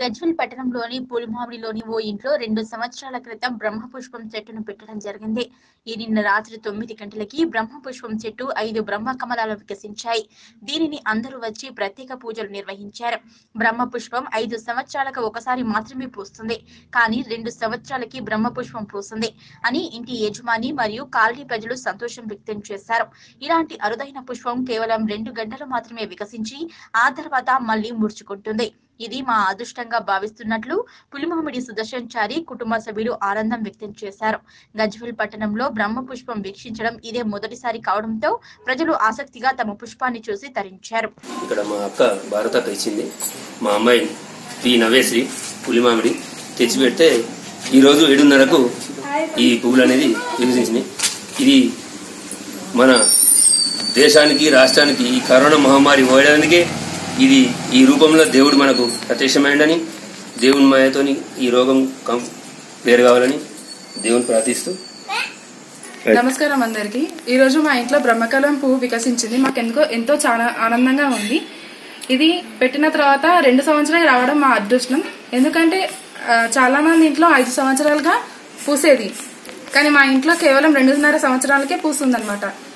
గజ్వేల్ పట్టణంలోని పులిమామిడిలోని ఓ ఇంట్లో 2 సంవత్సరాల క్రితం బ్రహ్మపుష్పం చెట్టును పెట్టడం జరిగింది. ఈ నిన్న రాత్రి 9 గంటలకి బ్రహ్మపుష్పం చెట్టు 5 బ్రహ్మ కమలాలు వికసించాయి. దీనిని అందరూ వచ్చి ప్రత్యేక పూజలు నిర్వహించారు. బ్రహ్మపుష్పం 5 సంవత్సరాలకు ఒకసారి మాత్రమే పూస్తుంది, కానీ 2 సంవత్సరాలకి బ్రహ్మపుష్పం పూస్తుంది అని ఇంటి యజమాని మరియు కాలనీ ప్రజలు సంతోషం వ్యక్తం చేశారు. ఇలాంటి అరుదైన పుష్పం కేవలం 2 గంటలు మాత్రమే వికసించి ఆ తర్వాత మళ్లీ ముడుచుకుంటుంది. ఇది మా అదృష్టంగా భావిస్తున్నట్లు పులిమామిడి సుదర్శన్ చారి కుటుంబ సభ్యులు ఆనందం వ్యక్తం చేశారు. గజ్వేల్ పట్టణంలో బ్రహ్మపుష్పం వీక్షించడం ఇదే మొదటిసారి కావడంతో ప్రజలు ఆసక్తిగా తమ పుష్పాన్ని చూసి తరించారు. ఇక్కడ మా అక్క భారత ఇచ్చింది, మా అమ్మాయి పి నవేశ్రీ పులిమామిడి తెచ్చి పెడితే ఈరోజు 7:30కు ఈ పువ్వులు అనేది వికసించినాయి. ఇది మన దేశానికి రాష్ట్రానికి ఈ కరోనా మహమ్మారి పోయడానికే ఇది ఈ రూపంలో దేవుడు మనకు ప్రత్యక్షమైందని, దేవుని మాయతోని ఈ రోగం వేరు కావాలని దేవుని ప్రార్థిస్తూ. నమస్కారం అందరికి. ఈరోజు మా ఇంట్లో బ్రహ్మకమలం పువ్వు వికసించింది. మాకు ఎంతో చాలా ఆనందంగా ఉంది. ఇది పెట్టిన తర్వాత 2 సంవత్సరాలు రావడం మా అదృష్టం. ఎందుకంటే చాలా మంది ఇంట్లో 5 సంవత్సరాలుగా పూసేది, కానీ మా ఇంట్లో కేవలం 2.5 సంవత్సరాలకే పూస్తుందన్నమాట.